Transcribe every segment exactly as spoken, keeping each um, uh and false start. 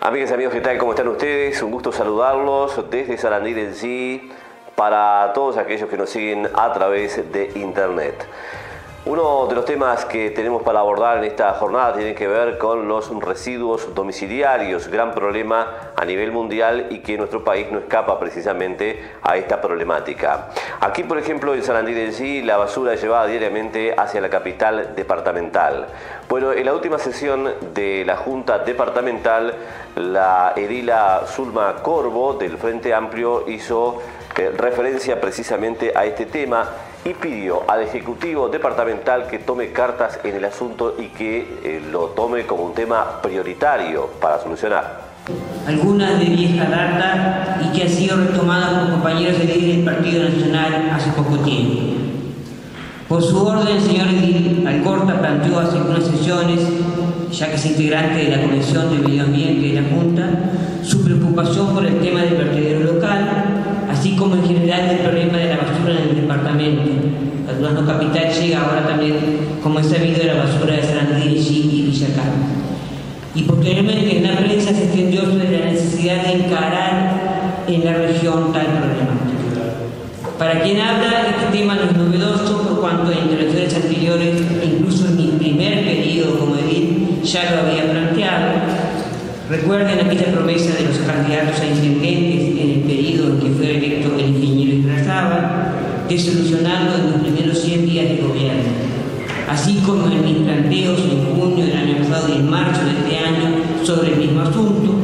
Amigas y amigos, ¿qué tal? ¿Cómo están ustedes? Un gusto saludarlos desde Sarandí del G para todos aquellos que nos siguen a través de internet. Uno de los temas que tenemos para abordar en esta jornada tiene que ver con los residuos domiciliarios, gran problema a nivel mundial y que nuestro país no escapa precisamente a esta problemática. Aquí, por ejemplo, en Sarandí del G, la basura es llevada diariamente hacia la capital departamental. Bueno, en la última sesión de la Junta Departamental, la edila Zulma Corvo del Frente Amplio hizo eh, referencia precisamente a este tema y pidió al Ejecutivo Departamental que tome cartas en el asunto y que eh, lo tome como un tema prioritario para solucionar. Algunas de vieja data y que han sido retomadas por compañeros edil del Partido Nacional hace poco tiempo. Por su orden, el señor edil Alcorta planteó hace algunas sesiones, ya que es integrante de la Comisión de Medio Ambiente de la Junta, su preocupación por el tema del vertedero local, así como en general el problema de la basura en el departamento. La Durazno Capital llega ahora también, como es sabido, la basura de Sarandí del G y Villa Carmen. Y posteriormente en la prensa se extendió sobre la necesidad de encarar en la región tal problemática. Para quien habla, este tema no es novedoso por cuanto en intervenciones anteriores, incluso en mi primer periodo como edil, ya lo había planteado. Recuerden aquella promesa de los candidatos a intendentes en el periodo en que fue electo el ingeniero Ibrazábal, de solucionarlo en los primeros cien días de gobierno. Así como en mis planteos en junio del año pasado y en marzo de este año sobre el mismo asunto,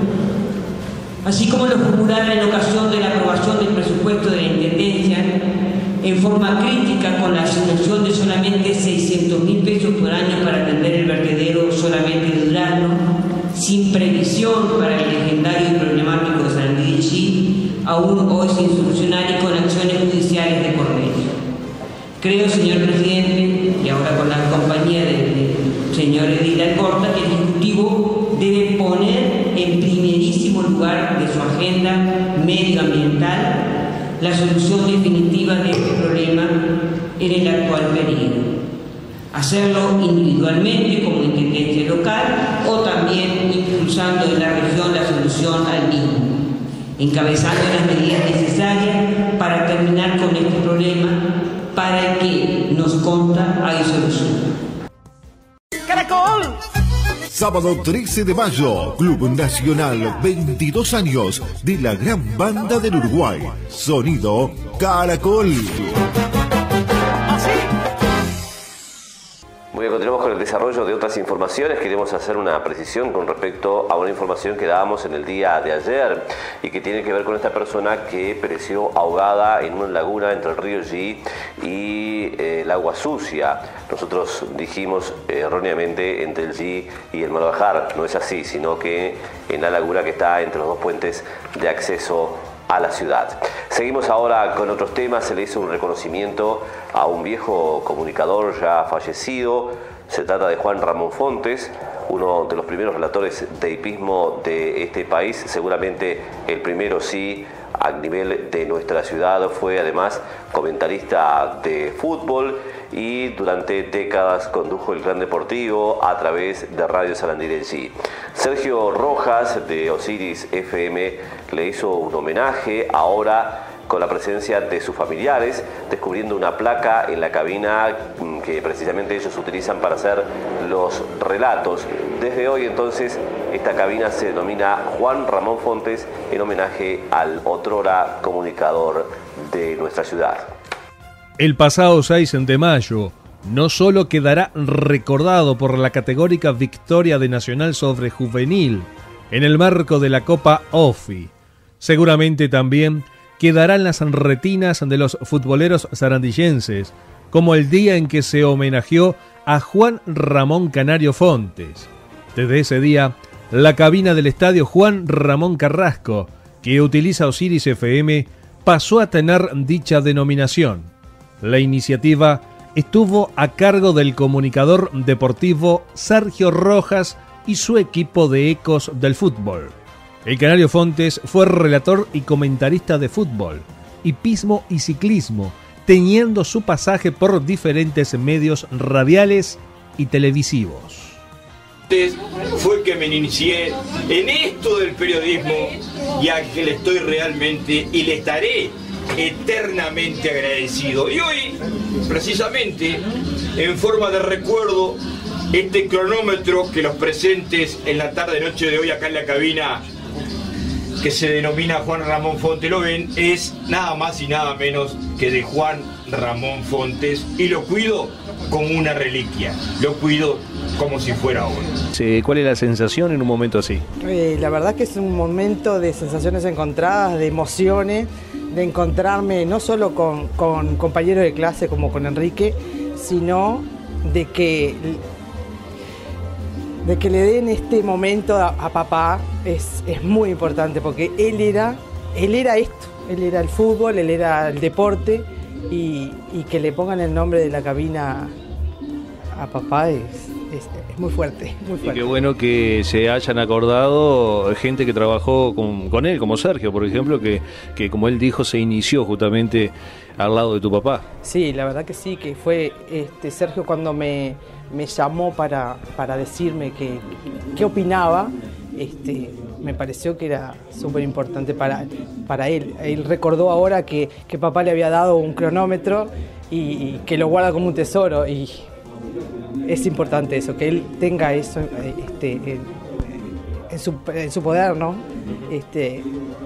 así como lo formulara en ocasión de la aprobación del presupuesto de la Intendencia, en forma crítica con la asignación de solamente seiscientos mil pesos por año para atender el vertedero solamente de Durazno, sin previsión para el legendario y problemático de Sarandí del G, aún hoy sin solucionar y con acciones judiciales de por medio. Creo, señor presidente, y ahora con la compañía del de señor edil Alcorta, que el Ejecutivo debe poner en primerísimo lugar de su agenda medioambiental la solución definitiva de este problema en el actual periodo. Hacerlo individualmente como intendencia local o también impulsando en la región la solución al mismo, encabezando las medidas necesarias para terminar con este problema para el que nos consta hay solución. ¡Caracol! Sábado trece de mayo, Club Nacional, veintidós años de la gran banda del Uruguay. Sonido Caracol. Muy bien, continuamos con el desarrollo de otras informaciones. Queremos hacer una precisión con respecto a una información que dábamos en el día de ayer y que tiene que ver con esta persona que pereció ahogada en una laguna entre el río G y eh, el agua sucia. Nosotros dijimos eh, erróneamente entre el G y el Malbajar. No es así, sino que en la laguna que está entre los dos puentes de acceso a la ciudad. Seguimos ahora con otros temas. Se le hizo un reconocimiento a un viejo comunicador ya fallecido. Se trata de Juan Ramón Fontes, uno de los primeros relatores de hipismo de este país, seguramente el primero sí a nivel de nuestra ciudad. Fue además comentarista de fútbol y durante décadas condujo el Gran Deportivo a través de Radio Sarandí del G. Sergio Rojas de Osiris F M le hizo un homenaje ahora con la presencia de sus familiares, descubriendo una placa en la cabina que precisamente ellos utilizan para hacer los relatos. Desde hoy entonces esta cabina se denomina Juan Ramón Fontes en homenaje al otrora comunicador de nuestra ciudad. El pasado seis de mayo no solo quedará recordado por la categórica victoria de Nacional sobre Juvenil en el marco de la Copa O F I, seguramente también quedarán las retinas de los futboleros sarandillenses, como el día en que se homenajeó a Juan Ramón Canario Fontes. Desde ese día, la cabina del estadio Juan Ramón Carrasco, que utiliza Osiris F M, pasó a tener dicha denominación. La iniciativa estuvo a cargo del comunicador deportivo Sergio Rojas y su equipo de ecos del fútbol. El Canario Fontes fue relator y comentarista de fútbol, hipismo y ciclismo, teniendo su pasaje por diferentes medios radiales y televisivos. fue que me inicié en esto del periodismo y a que le estoy realmente y le estaré eternamente agradecido. Y hoy, precisamente, en forma de recuerdo, este cronómetro que los presentes en la tarde-noche de hoy acá en la cabina, que se denomina Juan Ramón Fontes, lo ven, es nada más y nada menos que de Juan Ramón Fontes, y lo cuido como una reliquia, lo cuido como si fuera oro. Sí, ¿cuál es la sensación en un momento así? Eh, la verdad que es un momento de sensaciones encontradas, de emociones, de encontrarme no solo con, con compañeros de clase como con Enrique, sino de que, de que le den este momento a, a papá es, es muy importante, porque él era, él era esto, él era el fútbol, él era el deporte, y, y que le pongan el nombre de la cabina a papá es, es, es muy fuerte, muy fuerte. Y qué bueno que se hayan acordado gente que trabajó con, con él, como Sergio, por ejemplo, que, que como él dijo, se inició justamente al lado de tu papá. Sí, la verdad que sí, que fue este, Sergio cuando me, me llamó para, para decirme que, qué opinaba, este, me pareció que era súper importante para, para él. Él recordó ahora que, que papá le había dado un cronómetro y, y que lo guarda como un tesoro, y es importante eso, que él tenga eso este, en, en, su, en su poder, ¿no? Este,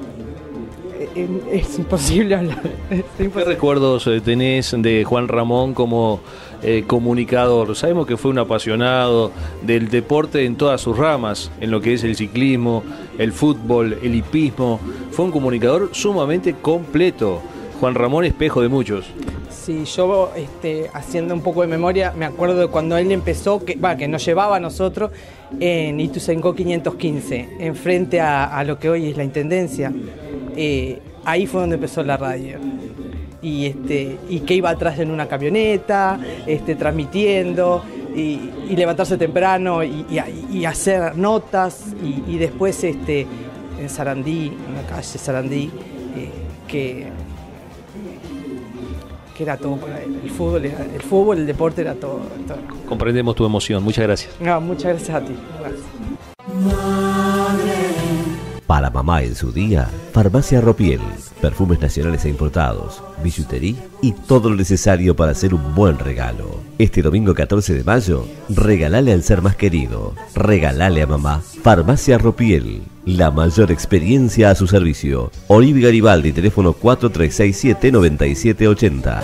es imposible hablar. Es imposible. ¿Qué recuerdos tenés de Juan Ramón como eh, comunicador? Sabemos que fue un apasionado del deporte en todas sus ramas, en lo que es el ciclismo, el fútbol, el hipismo. Fue un comunicador sumamente completo. Juan Ramón, espejo de muchos. Sí, yo este, haciendo un poco de memoria, me acuerdo de cuando él empezó, que, bah, que nos llevaba a nosotros en Ituzaingó quinientos quince, enfrente a, a lo que hoy es la Intendencia. Eh, ahí fue donde empezó la radio. Y, este, y que iba atrás en una camioneta, este, transmitiendo, y, y levantarse temprano y, y, y hacer notas. Y, y después este, en Sarandí, en la calle Sarandí, eh, que... que era todo para él. El fútbol, era, el fútbol, el deporte era todo, todo. Comprendemos tu emoción. Muchas gracias. No, muchas gracias a ti. Gracias. Para mamá en su día, Farmacia Ropiel. Perfumes nacionales e importados, billutería y todo lo necesario para hacer un buen regalo. Este domingo catorce de mayo, regalale al ser más querido. Regalale a mamá. Farmacia Ropiel. La mayor experiencia a su servicio. Olivi Garibaldi, teléfono cuatro tres seis siete, nueve siete ocho cero.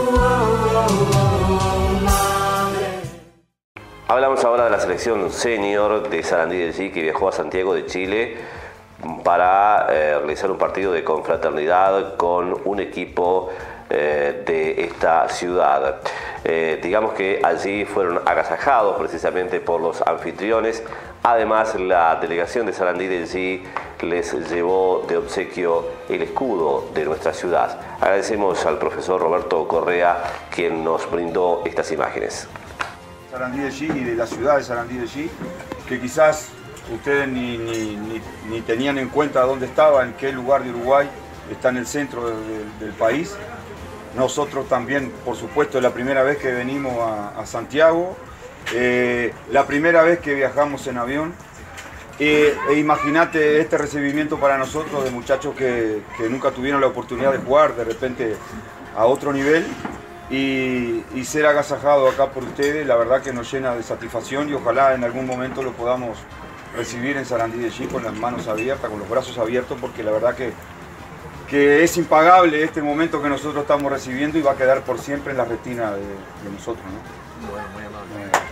Hablamos ahora de la selección senior de Sarandí del G, que viajó a Santiago de Chile para eh, realizar un partido de confraternidad con un equipo eh, de esta ciudad. Eh, digamos que allí fueron agasajados precisamente por los anfitriones. Además, la delegación de Sarandí del G les llevó de obsequio el escudo de nuestra ciudad. Agradecemos al profesor Roberto Correa, quien nos brindó estas imágenes. Sarandí del G y de la ciudad de Sarandí del G, que quizás ustedes ni, ni, ni, ni tenían en cuenta dónde estaba, en qué lugar de Uruguay, está en el centro de, de, del país. Nosotros también, por supuesto, es la primera vez que venimos a, a Santiago, eh, la primera vez que viajamos en avión, eh, e imagínate este recibimiento para nosotros de muchachos que, que nunca tuvieron la oportunidad de jugar de repente a otro nivel, y, y ser agasajado acá por ustedes, la verdad que nos llena de satisfacción, y ojalá en algún momento lo podamos recibir en Sarandí del G con las manos abiertas, con los brazos abiertos, porque la verdad que, que es impagable este momento que nosotros estamos recibiendo y va a quedar por siempre en la retina de, de nosotros, ¿no? Bueno, muy amable. Eh.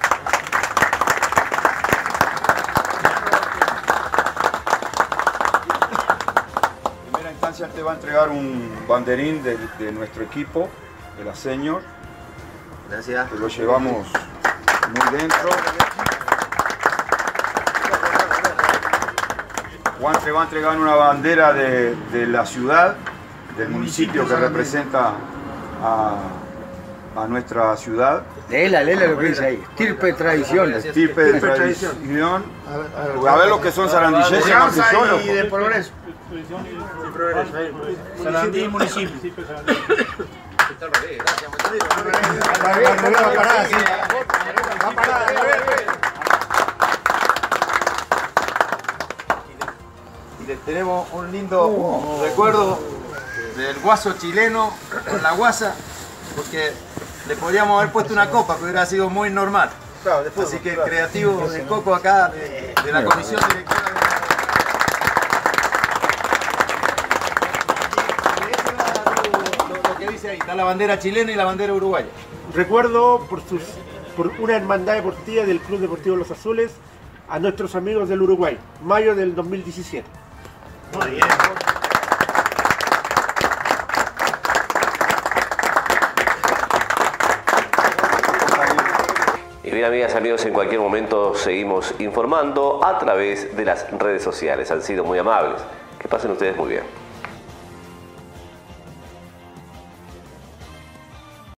En primera instancia te va a entregar un banderín de, de nuestro equipo, de la Senior. Gracias. Que lo llevamos muy dentro. Juan te va a entregar una bandera de, de la ciudad, del municipio que representa a, a nuestra ciudad. Léela, léela lo que dice ahí. Estirpe de tradición. Estirpe de tradición. A ver lo que son sarandilleses. Y de progreso. Sarandí y municipio. tenemos un lindo recuerdo del guaso chileno con la guasa, porque le podríamos haber puesto una copa, que hubiera sido muy normal. Así que el creativo del Coco acá, de, de la comisión directiva de la... Lo, lo que dice ahí, está la bandera chilena y la bandera uruguaya. Recuerdo por, sus, por una hermandad deportiva del Club Deportivo Los Azules a nuestros amigos del Uruguay, mayo del dos mil diecisiete. Muy bien. Y bien, amigas y amigos, en cualquier momento seguimos informando a través de las redes sociales. Han sido muy amables. Que pasen ustedes muy bien.